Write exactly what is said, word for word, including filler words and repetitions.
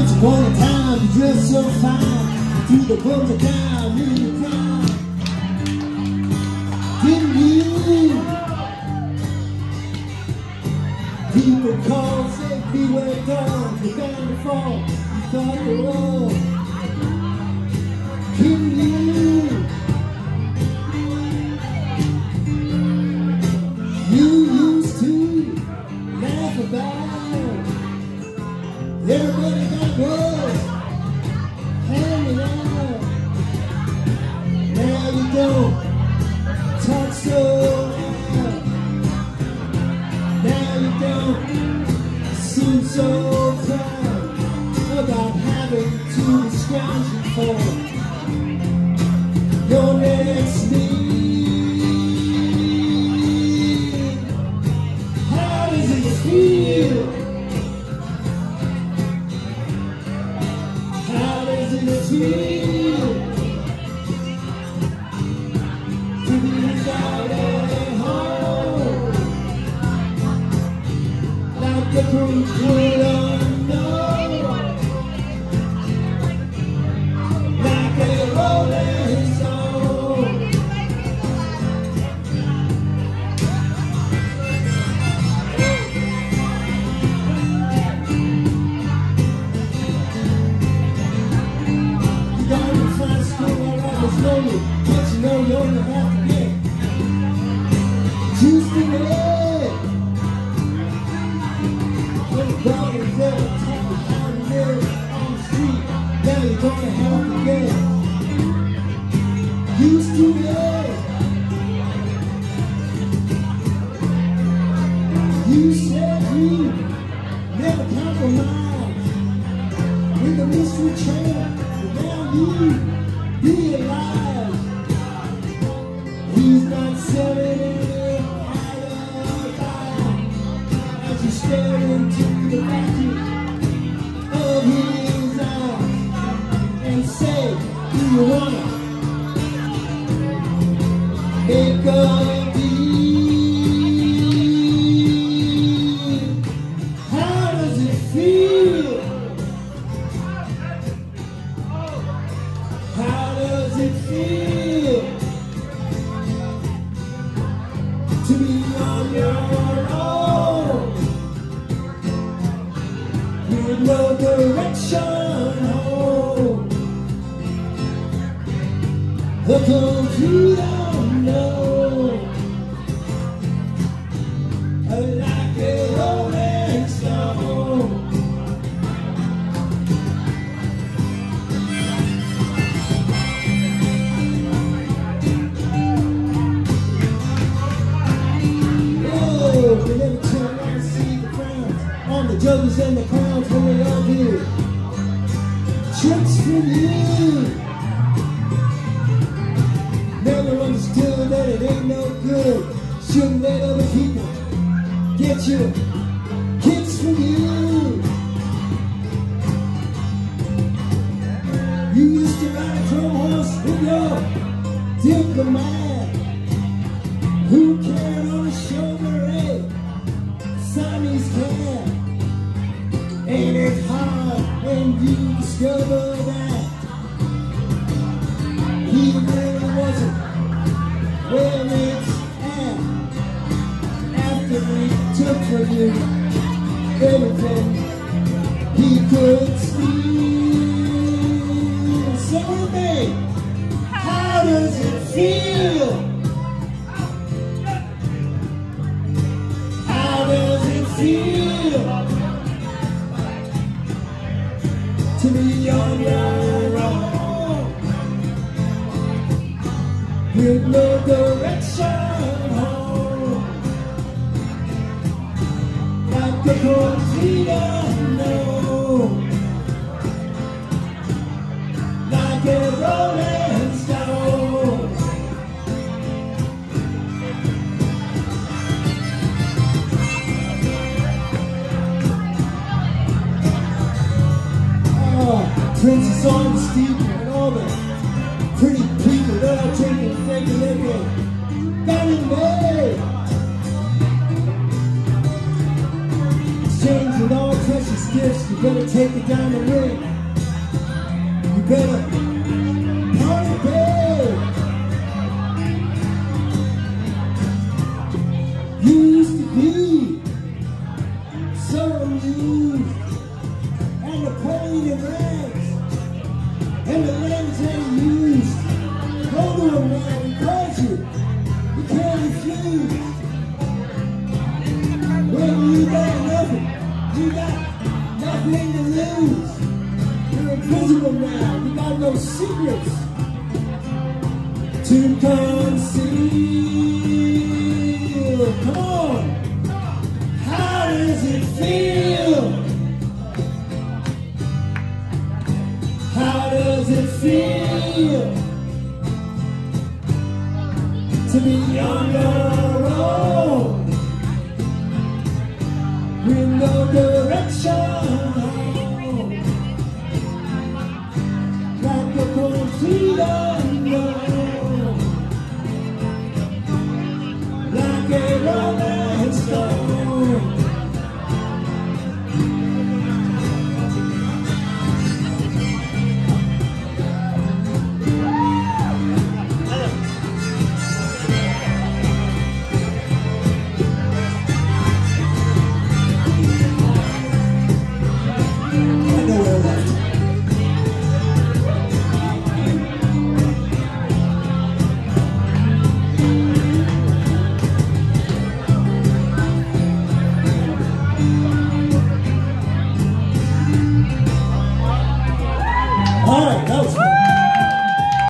Once upon a time, you dressed so fine, threw the bums of down in the crowd. Didn't you? People called, said, beware dog, you're bound to fall. You thought the world. Didn't you? You used to laugh about everybody got good, hanging out. Now you don't talk so loud. Now you don't seem so proud about having to be scrounging for your next meal. How does it feel? How does it feel to be without a home? Like the complete unknown, like a rolling stone. You got to find school while I was lonely, but you know you only have to get juice in the head. Everybody's ever talking how to live on the street. Now you're gonna have to get used to it. You said you never compromise with the mystery trainer, but now you realize he's not selling any alibi as you stare into the vacuum of his eyes and say, do you wanna make a deal? How does it feel? How does it feel to be on your own with no direction home? The complete unknown, like a rolling stone. Oh, they never turn around and see the frowns on the judges and the clowns when they all do tricks for you. Never understood that it ain't no good. Shouldn't let other people get your kicks from you. You used to ride a chrome horse with your diplomat, who carried on his shoulder a Siamese cat. Ain't it hard when you discover that he really wasn't where it's at? After he took from you everything he could steal. Say with me, how does it feel? How does it feel to be on your own with no direction home, like the complete unknown, like a rolling stone. Oh, Princess on the steep and all the pretty people that are taking thinking they get got in bed. Exchanging all precious gifts, you better take take the diamond ring. You better party big. You used to be so amused, and the pain and rags, and the language they used. Go to a man and cause you, you can't refuse. When you got nothing, you got nothing to lose. You're invisible now, you got no secrets to conceal. Come on, how does it feel? How does it feel to be on your own with no good?